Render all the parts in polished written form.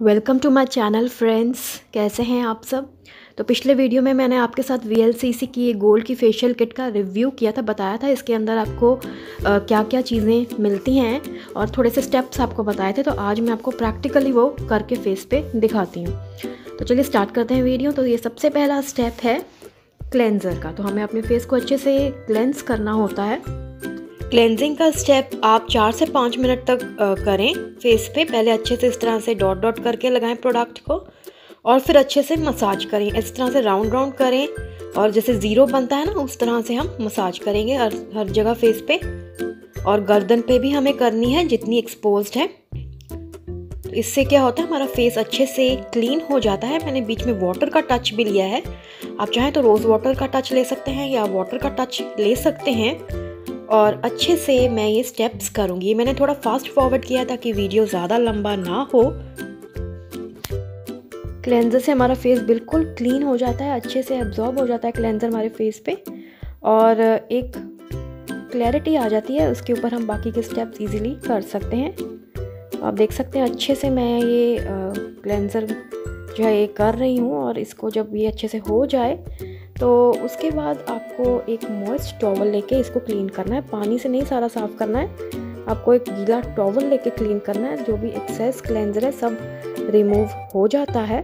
Welcome to my channel friends. कैसे हैं आप सब। तो पिछले वीडियो में मैंने आपके साथ VLCC की गोल्ड की फेशियल किट का रिव्यू किया था, बताया था इसके अंदर आपको क्या क्या चीज़ें मिलती हैं और थोड़े से स्टेप्स आपको बताए थे। तो आज मैं आपको प्रैक्टिकली वो करके फेस पे दिखाती हूँ। तो चलिए स्टार्ट करते हैं वीडियो। तो ये सबसे पहला स्टेप है क्लेंजर का। तो हमें अपने फेस को अच्छे से क्लेंस करना होता है। क्लेंजिंग का स्टेप आप 4 से 5 मिनट तक करें फेस पे। पहले अच्छे से इस तरह से डॉट डॉट करके लगाएं प्रोडक्ट को और फिर अच्छे से मसाज करें। इस तरह से राउंड राउंड करें और जैसे ज़ीरो बनता है ना, उस तरह से हम मसाज करेंगे हर जगह फेस पे। और गर्दन पे भी हमें करनी है जितनी एक्सपोज्ड है। तो इससे क्या होता है, हमारा फेस अच्छे से क्लीन हो जाता है। मैंने बीच में वाटर का टच भी लिया है। आप चाहें तो रोज़ वाटर का टच ले सकते हैं या वाटर का टच ले सकते हैं। और अच्छे से मैं ये स्टेप्स करूँगी। मैंने थोड़ा फास्ट फॉरवर्ड किया ताकि वीडियो ज़्यादा लंबा ना हो। क्लेंजर से हमारा फेस बिल्कुल क्लीन हो जाता है, अच्छे से एब्जॉर्ब हो जाता है क्लेंजर हमारे फेस पे और एक क्लैरिटी आ जाती है। उसके ऊपर हम बाकी के स्टेप्स इजीली कर सकते हैं। तो आप देख सकते हैं अच्छे से मैं ये क्लेंजर जो है ये कर रही हूँ। और इसको जब ये अच्छे से हो जाए तो उसके बाद आपको एक मॉइस्ट टॉवल लेके इसको क्लीन करना है। पानी से नहीं सारा साफ़ करना है, आपको एक गीला टॉवल लेके क्लीन करना है। जो भी एक्सेस क्लेंजर है सब रिमूव हो जाता है।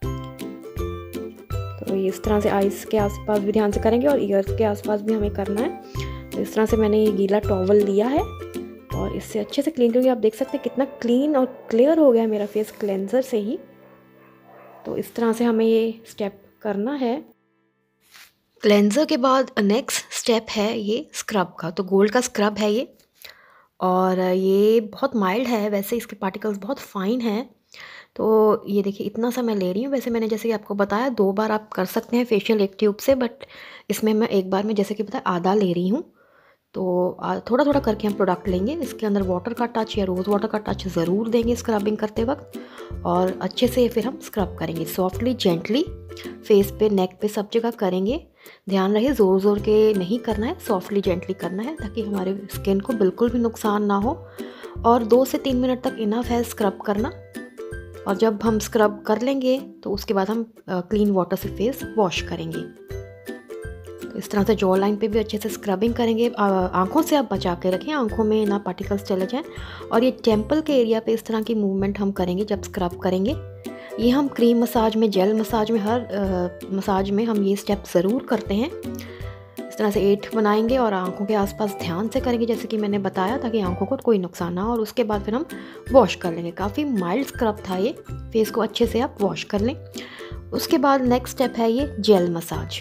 तो इस तरह से आइज़ के आसपास भी ध्यान से करेंगे और ईयर के आसपास भी हमें करना है। तो इस तरह से मैंने ये गीला टॉवल लिया है और इससे अच्छे से क्लीन करूँगी। आप देख सकते हैं कितना क्लीन और क्लियर हो गया है मेरा फेस क्लेंजर से ही। तो इस तरह से हमें ये स्टेप करना है। क्लेंजर के बाद नेक्स्ट स्टेप है ये स्क्रब का। तो गोल्ड का स्क्रब है ये और ये बहुत माइल्ड है। वैसे इसके पार्टिकल्स बहुत फाइन हैं। तो ये देखिए इतना सा मैं ले रही हूँ। वैसे मैंने जैसे कि आपको बताया 2 बार आप कर सकते हैं फेशियल एक ट्यूब से, बट इसमें मैं एक बार में जैसे कि बताया आधा ले रही हूँ। तो थोड़ा थोड़ा करके हम प्रोडक्ट लेंगे। इसके अंदर वाटर का टच या रोज़ वाटर का टच ज़रूर देंगे स्क्रबिंग करते वक्त। और अच्छे से फिर हम स्क्रब करेंगे सॉफ्टली जेंटली फेस पे, नेक पे, सब जगह करेंगे। ध्यान रहे ज़ोर ज़ोर के नहीं करना है, सॉफ्टली जेंटली करना है ताकि हमारे स्किन को बिल्कुल भी नुकसान ना हो। और 2 से 3 मिनट तक इनफ है स्क्रब करना। और जब हम स्क्रब कर लेंगे तो उसके बाद हम क्लीन वाटर से फेस वॉश करेंगे। तो इस तरह से जॉ लाइन पे भी अच्छे से स्क्रबिंग करेंगे। आँखों से आप बचा के रखें, आँखों में ना पार्टिकल्स चले जाएं। और ये टेम्पल के एरिया पे इस तरह की मूवमेंट हम करेंगे जब स्क्रब करेंगे। ये हम क्रीम मसाज में, जेल मसाज में, हर मसाज में हम ये स्टेप ज़रूर करते हैं। इस तरह से 8 बनाएंगे और आंखों के आसपास ध्यान से करेंगे जैसे कि मैंने बताया, ताकि आंखों को कोई नुकसान ना हो। और उसके बाद फिर हम वॉश कर लेंगे। काफ़ी माइल्ड स्क्रब था ये, फेस को अच्छे से आप वॉश कर लें। उसके बाद नेक्स्ट स्टेप है ये जेल मसाज।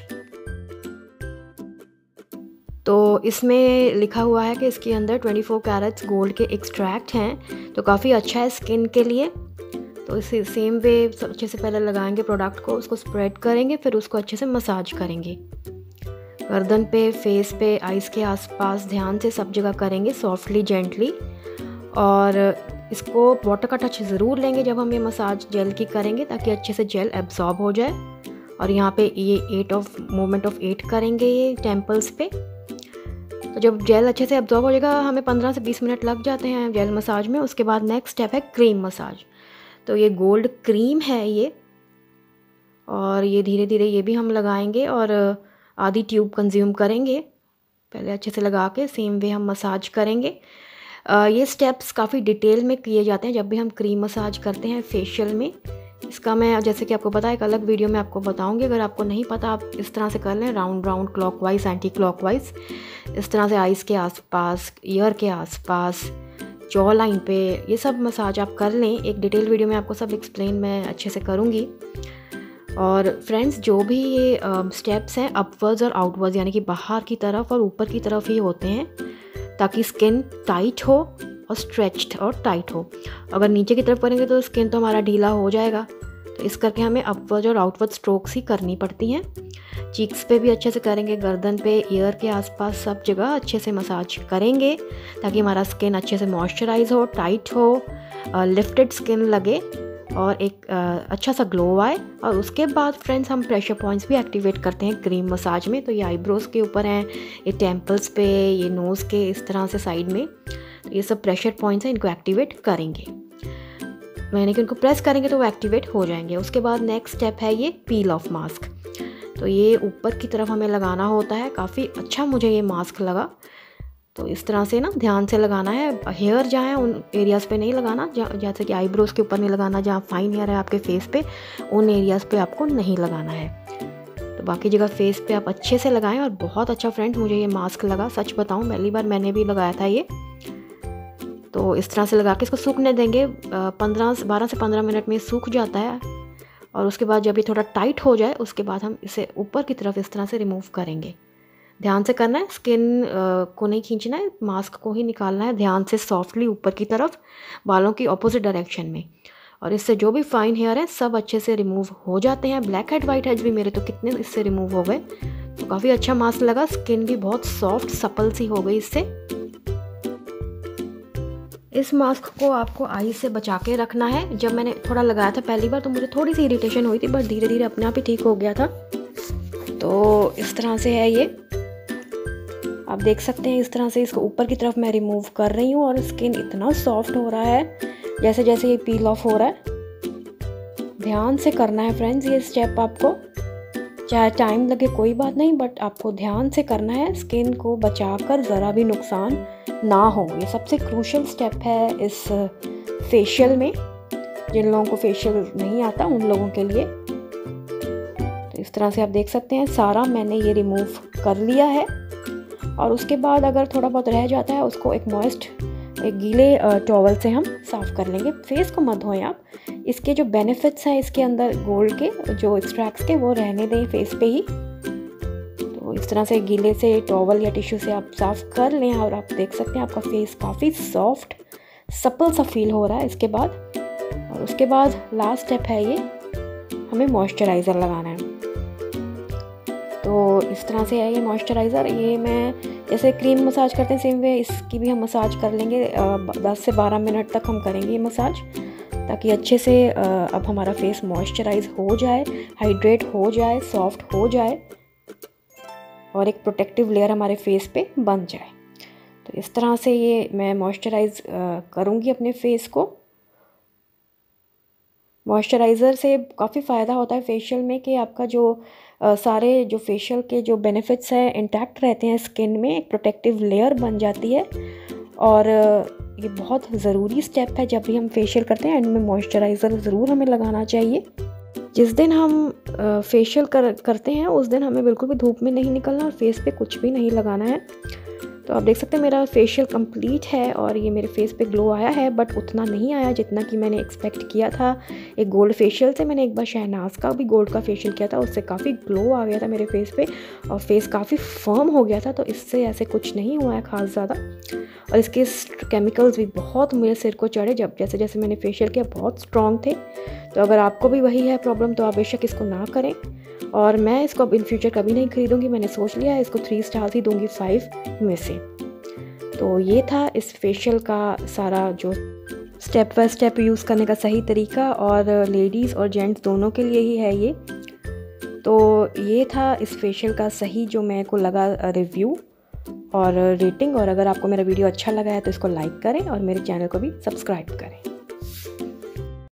तो इसमें लिखा हुआ है कि इसके अंदर 24 कैरेट्स गोल्ड के एक्सट्रैक्ट हैं। तो काफ़ी अच्छा है स्किन के लिए। तो इसे सेम वे अच्छे से पहले लगाएंगे प्रोडक्ट को, उसको स्प्रेड करेंगे, फिर उसको अच्छे से मसाज करेंगे गर्दन पे, फेस पे, आइज़ के आसपास ध्यान से सब जगह करेंगे सॉफ्टली जेंटली। और इसको वाटर का टच ज़रूर लेंगे जब हम ये मसाज जेल की करेंगे ताकि अच्छे से जेल एब्जॉर्ब हो जाए। और यहाँ पे ये मूवमेंट ऑफ 8 करेंगे ये टेम्पल्स पे। तो जब जेल अच्छे से एब्जॉर्ब हो जाएगा, हमें 15 से 20 मिनट लग जाते हैं जेल मसाज में। उसके बाद नेक्स्ट स्टेप है क्रीम मसाज। तो ये गोल्ड क्रीम है ये, और ये धीरे धीरे ये भी हम लगाएंगे और आधी ट्यूब कंज्यूम करेंगे। पहले अच्छे से लगा के सेम वे हम मसाज करेंगे। ये स्टेप्स काफ़ी डिटेल में किए जाते हैं जब भी हम क्रीम मसाज करते हैं फेशियल में। इसका मैं जैसे कि आपको पता है एक अलग वीडियो में आपको बताऊंगी। अगर आपको नहीं पता आप इस तरह से कर लें, round round, clockwise, anti clockwise, इस तरह से आइज़ के आसपास, ईयर के आसपास, जॉ लाइन पे, ये सब मसाज आप कर लें। एक डिटेल वीडियो में आपको सब एक्सप्लेन मैं अच्छे से करूँगी। और फ्रेंड्स, जो भी ये स्टेप्स हैं अपवर्ड्स और आउटवर्ड्स, यानी कि बाहर की तरफ और ऊपर की तरफ ही होते हैं ताकि स्किन टाइट हो और स्ट्रेच्ड और टाइट हो। अगर नीचे की तरफ करेंगे तो स्किन तो हमारा ढीला हो जाएगा। तो इस करके हमें अपवर्ड और आउटवर्ड स्ट्रोक्स ही करनी पड़ती हैं। चीक्स पे भी अच्छे से करेंगे, गर्दन पे, ईयर के आसपास, सब जगह अच्छे से मसाज करेंगे ताकि हमारा स्किन अच्छे से मॉइस्चराइज हो, टाइट हो, लिफ्टेड स्किन लगे और एक अच्छा सा ग्लो आए। और उसके बाद फ्रेंड्स हम प्रेशर पॉइंट्स भी एक्टिवेट करते हैं क्रीम मसाज में। तो ये आईब्रोज़ के ऊपर हैं, ये टेम्पल्स पे, ये नोज़ के इस तरह से साइड में, तो ये सब प्रेशर पॉइंट्स हैं, इनको एक्टिवेट करेंगे। यानी कि उनको प्रेस करेंगे तो वो एक्टिवेट हो जाएंगे। उसके बाद नेक्स्ट स्टेप है ये पील ऑफ मास्क। तो ये ऊपर की तरफ हमें लगाना होता है। काफ़ी अच्छा मुझे ये मास्क लगा। तो इस तरह से ना ध्यान से लगाना है। हेयर जहाँ है उन एरियाज़ पे नहीं लगाना, जैसे कि आईब्रोज के ऊपर नहीं लगाना, जहाँ फाइन हेयर है आपके फेस पे उन एरियाज़ पे आपको नहीं लगाना है। तो बाकी जगह फेस पे आप अच्छे से लगाएं। और बहुत अच्छा फ्रेंड मुझे ये मास्क लगा, सच बताऊं पहली बार मैंने भी लगाया था ये। तो इस तरह से लगा के इसको सूखने देंगे। 12 से 15 मिनट में सूख जाता है। और उसके बाद जब ये थोड़ा टाइट हो जाए उसके बाद हम इसे ऊपर की तरफ इस तरह से रिमूव करेंगे। ध्यान से करना है, स्किन को नहीं खींचना है, मास्क को ही निकालना है ध्यान से, सॉफ्टली ऊपर की तरफ बालों की ऑपोजिट डायरेक्शन में। और इससे जो भी फाइन हेयर है सब अच्छे से रिमूव हो जाते हैं। ब्लैक हेड वाइट हेड्स भी मेरे तो कितने इससे रिमूव हो गए। तो काफ़ी अच्छा मास्क लगा। स्किन भी बहुत सॉफ्ट सपल सी हो गई इससे। इस मास्क को आपको आई से बचा के रखना है। जब मैंने थोड़ा लगाया था पहली बार तो मुझे थोड़ी सी इरिटेशन हुई थी, बट धीरे धीरे अपने आप ही ठीक हो गया था। तो इस तरह से है ये, आप देख सकते हैं। इस तरह से इसको ऊपर की तरफ मैं रिमूव कर रही हूँ और स्किन इतना सॉफ्ट हो रहा है जैसे जैसे ये पील ऑफ हो रहा है। ध्यान से करना है फ्रेंड्स ये स्टेप आपको, चाहे टाइम लगे कोई बात नहीं, बट आपको ध्यान से करना है स्किन को बचाकर, ज़रा भी नुकसान ना हो। ये सबसे क्रूशियल स्टेप है इस फेशियल में। जिन लोगों को फेशियल नहीं आता उन लोगों के लिए। तो इस तरह से आप देख सकते हैं सारा मैंने ये रिमूव कर लिया है। और उसके बाद अगर थोड़ा बहुत रह जाता है उसको एक गीले टॉवल से हम साफ़ कर लेंगे। फेस को मत धोएं आप। इसके जो बेनिफिट्स हैं इसके अंदर गोल्ड के जो एक्सट्रैक्ट्स के, वो रहने दें फेस पे ही। तो इस तरह से गीले से टॉवल या टिश्यू से आप साफ़ कर लें और आप देख सकते हैं आपका फेस काफ़ी सॉफ्ट सपल सा फील हो रहा है इसके बाद। और उसके बाद लास्ट स्टेप है ये, हमें मॉइस्चराइज़र लगाना है। तो इस तरह से है ये मॉइस्चराइज़र। ये मैं जैसे क्रीम मसाज करते हैं सेम वे इसकी भी हम मसाज कर लेंगे। 10 से 12 मिनट तक हम करेंगे ये मसाज, ताकि अच्छे से अब हमारा फेस मॉइस्चराइज हो जाए, हाइड्रेट हो जाए, सॉफ्ट हो जाए और एक प्रोटेक्टिव लेयर हमारे फेस पे बन जाए। तो इस तरह से ये मैं मॉइस्चराइज करूँगी अपने फेस को। मॉइस्चराइज़र से काफ़ी फ़ायदा होता है फेशियल में कि आपका जो सारे जो फेशियल के जो बेनिफिट्स हैं इंटैक्ट रहते हैं स्किन में, एक प्रोटेक्टिव लेयर बन जाती है। और ये बहुत ज़रूरी स्टेप है जब भी हम फेशियल करते हैं, एंड में मॉइस्चराइज़र ज़रूर हमें लगाना चाहिए। जिस दिन हम फेशियल करते हैं उस दिन हमें बिल्कुल भी धूप में नहीं निकलना और फेस पे कुछ भी नहीं लगाना है। तो आप देख सकते हैं मेरा फेशियल कंप्लीट है और ये मेरे फेस पे ग्लो आया है, बट उतना नहीं आया जितना कि मैंने एक्सपेक्ट किया था। एक गोल्ड फेशियल से मैंने एक बार शहनाज का भी गोल्ड का फेशियल किया था, उससे काफ़ी ग्लो आ गया था मेरे फेस पे और फेस काफ़ी फर्म हो गया था। तो इससे ऐसे कुछ नहीं हुआ है ख़ास ज़्यादा। और इसके केमिकल्स भी बहुत मेरे सिर को चढ़े, जब जैसे जैसे मैंने फेशियल किया बहुत स्ट्रॉन्ग थे। तो अगर आपको भी वही है प्रॉब्लम तो आप बेशक इसको ना करें। और मैं इसको अब इन फ्यूचर कभी नहीं खरीदूंगी, मैंने सोच लिया है इसको 3 स्टार्स ही दूंगी 5 में से। तो ये था इस फेशियल का सारा जो स्टेप बाय स्टेप यूज़ करने का सही तरीका, और लेडीज़ और जेंट्स दोनों के लिए ही है ये। तो ये था इस फेशियल का सही जो मेरे को लगा रिव्यू और रेटिंग। और अगर आपको मेरा वीडियो अच्छा लगा है तो इसको लाइक करें और मेरे चैनल को भी सब्सक्राइब करें।